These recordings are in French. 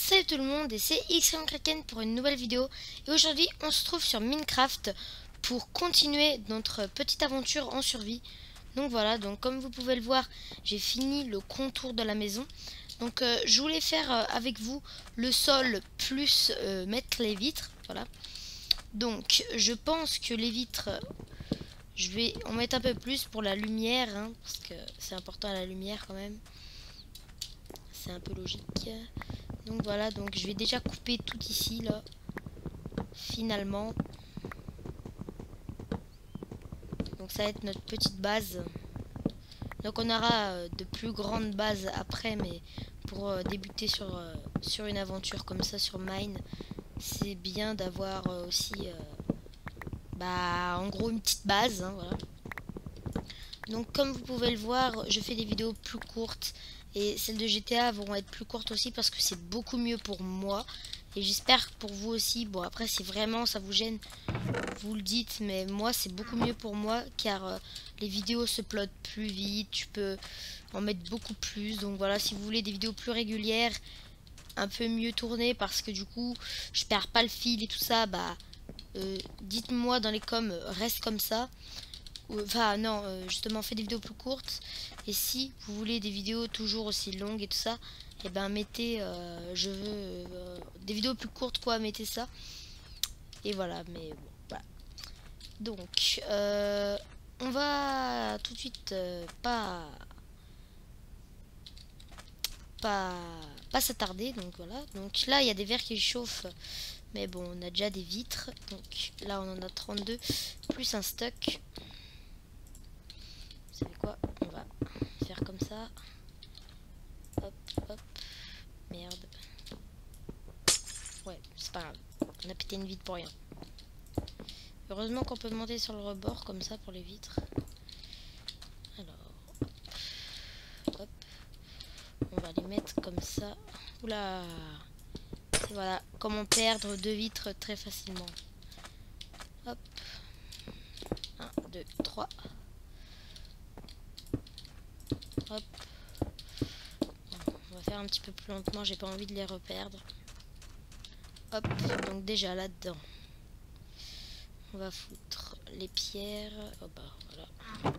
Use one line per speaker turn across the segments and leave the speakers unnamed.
Salut tout le monde, et c'est XCraken pour une nouvelle vidéo. Et aujourd'hui on se trouve sur Minecraft pour continuer notre petite aventure en survie. Donc voilà, donc comme vous pouvez le voir, j'ai fini le contour de la maison. Donc je voulais faire avec vous le sol plus mettre les vitres. Voilà. Donc je pense que les vitres, je vais en mettre un peu plus pour la lumière, hein, parce que c'est important la lumière quand même. C'est un peu logique. Donc voilà, donc je vais déjà couper tout ici là. Finalement. Donc ça va être notre petite base. Donc on aura de plus grandes bases après, mais pour débuter sur une aventure comme ça sur Mine, c'est bien d'avoir aussi en gros une petite base, hein, voilà. Donc comme vous pouvez le voir, je fais des vidéos plus courtes et celles de GTA vont être plus courtes aussi parce que c'est beaucoup mieux pour moi et j'espère pour vous aussi. Bon, après si vraiment ça vous gêne, vous le dites, mais moi c'est beaucoup mieux pour moi car les vidéos se uploadent plus vite, tu peux en mettre beaucoup plus. Donc voilà, si vous voulez des vidéos plus régulières, un peu mieux tournées parce que du coup je perds pas le fil et tout ça, dites-moi dans les coms, reste comme ça. Enfin non, justement faites des vidéos plus courtes. Et si vous voulez des vidéos toujours aussi longues et tout ça, et ben mettez, je veux des vidéos plus courtes quoi, mettez ça. Et voilà, mais bon, voilà. Donc on va tout de suite pas s'attarder. Donc voilà, donc là il y a des verres qui chauffent. Mais bon, on a déjà des vitres. Donc là on en a 32 plus un stock. Vous savez quoi, on va faire comme ça. Hop, hop. Merde. Ouais, c'est pas grave. On a pété une vitre pour rien. Heureusement qu'on peut monter sur le rebord comme ça pour les vitres. Alors, hop. On va les mettre comme ça. Oula. Et voilà, comment perdre deux vitres très facilement. Hop. 1, 2, 3. Hop. On va faire un petit peu plus lentement, j'ai pas envie de les reperdre. Hop, donc déjà là-dedans, on va foutre les pierres. Oh bah voilà.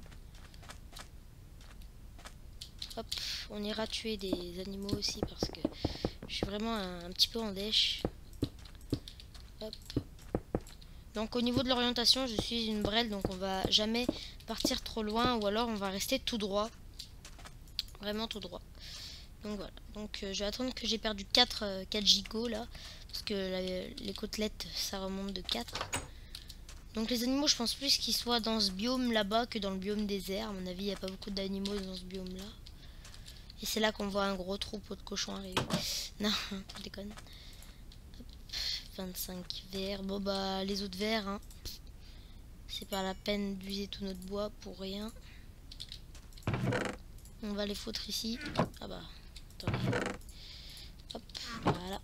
Hop, on ira tuer des animaux aussi parce que je suis vraiment un petit peu en dèche. Hop. Donc au niveau de l'orientation, je suis une brêle, donc on va jamais partir trop loin ou alors on va rester tout droit. Vraiment tout droit. Donc voilà. Donc je vais attendre que j'ai perdu 4 gigots là. Parce que les côtelettes ça remonte de 4. Donc les animaux, je pense plus qu'ils soient dans ce biome là-bas que dans le biome désert. À mon avis, il n'y a pas beaucoup d'animaux dans ce biome là. Et c'est là qu'on voit un gros troupeau de cochons arriver. Non, je déconne. Hop, 25 verres. Bon bah les autres verres, hein. C'est pas la peine d'user tout notre bois pour rien. On va les foutre ici. Ah bah, attendez. Hop, voilà.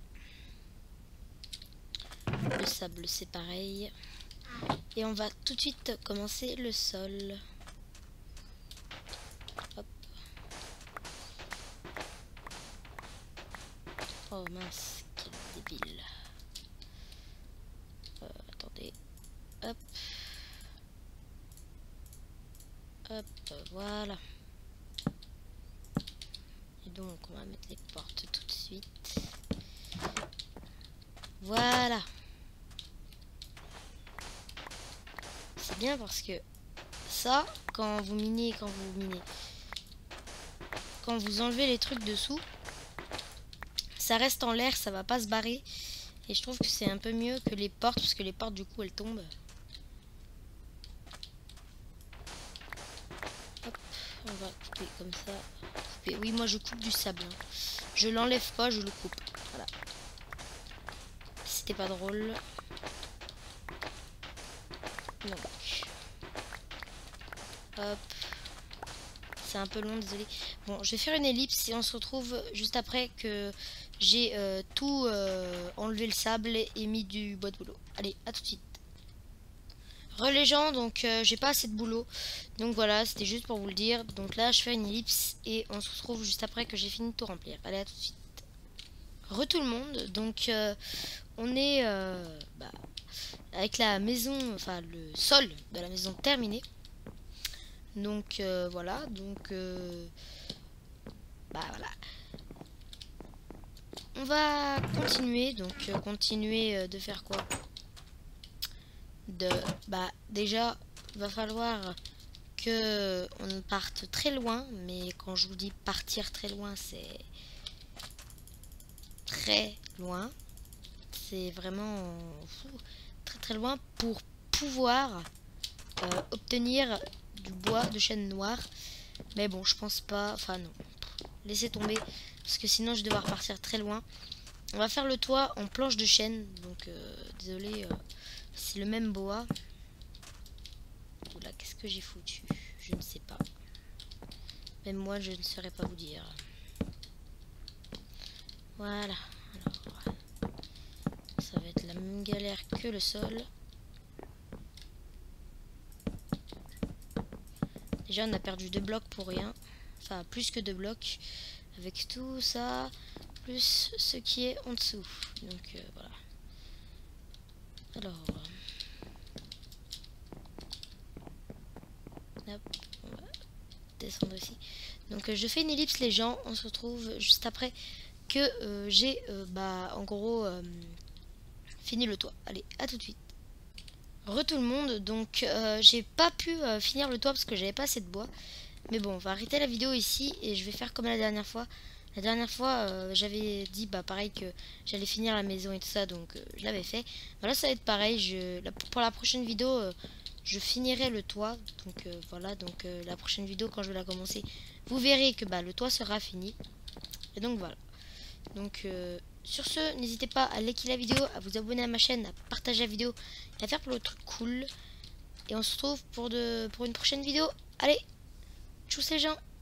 Le sable c'est pareil. Et on va tout de suite commencer le sol. Hop. Oh mince, quel débile. Attendez. Hop. Hop, voilà. Et donc on va mettre les portes tout de suite. Voilà. C'est bien parce que ça, quand vous minez, quand vous enlevez les trucs dessous, ça reste en l'air, ça va pas se barrer. Et je trouve que c'est un peu mieux que les portes, parce que les portes du coup elles tombent. Hop, on va couper comme ça. Couper. Oui, moi je coupe du sable. Hein. Je l'enlève pas, je le coupe. Voilà. C'était pas drôle. Donc. Hop. C'est un peu long, désolé. Bon, je vais faire une ellipse et on se retrouve juste après que j'ai tout enlevé le sable et mis du bois de boulot. Allez, à tout de suite. Les gens, donc j'ai pas assez de boulot. Donc voilà, c'était juste pour vous le dire. Donc là, je fais une ellipse et on se retrouve juste après que j'ai fini de tout remplir. Allez, à tout de suite. Tout le monde, donc on est avec la maison, enfin le sol de la maison terminé. Donc voilà, donc voilà. On va continuer, donc continuer de faire quoi? Déjà, va falloir que on parte très loin, mais quand je vous dis partir très loin, c'est très loin. C'est vraiment très très loin pour pouvoir obtenir du bois de chêne noir. Mais bon, je pense pas, enfin non, laissez tomber, parce que sinon je vais devoir partir très loin. On va faire le toit en planche de chêne, donc désolé, c'est le même bois. Oula, qu'est-ce que j'ai foutu? Je ne sais pas. Même moi, je ne saurais pas vous dire. Voilà. Alors, ça va être la même galère que le sol. Déjà, on a perdu 2 blocs pour rien. Enfin, plus que 2 blocs. Avec tout ça, plus ce qui est en dessous. Donc, voilà. Alors... hop, on va descendre ici. Donc, je fais une ellipse, les gens. On se retrouve juste après que j'ai, en gros, fini le toit. Allez, à tout de suite. Tout le monde, donc j'ai pas pu finir le toit parce que j'avais pas assez de bois. Mais bon, on va arrêter la vidéo ici et je vais faire comme la dernière fois. La dernière fois, j'avais dit pareil que j'allais finir la maison et tout ça, donc je l'avais fait. Voilà, ça va être pareil. Pour la prochaine vidéo, je finirai le toit. Donc voilà, donc la prochaine vidéo quand je vais la commencer, vous verrez que le toit sera fini. Et donc voilà. Donc sur ce, n'hésitez pas à liker la vidéo, à vous abonner à ma chaîne, à partager la vidéo et à faire plein de trucs cool. Et on se retrouve pour une prochaine vidéo. Allez, tchuss les gens!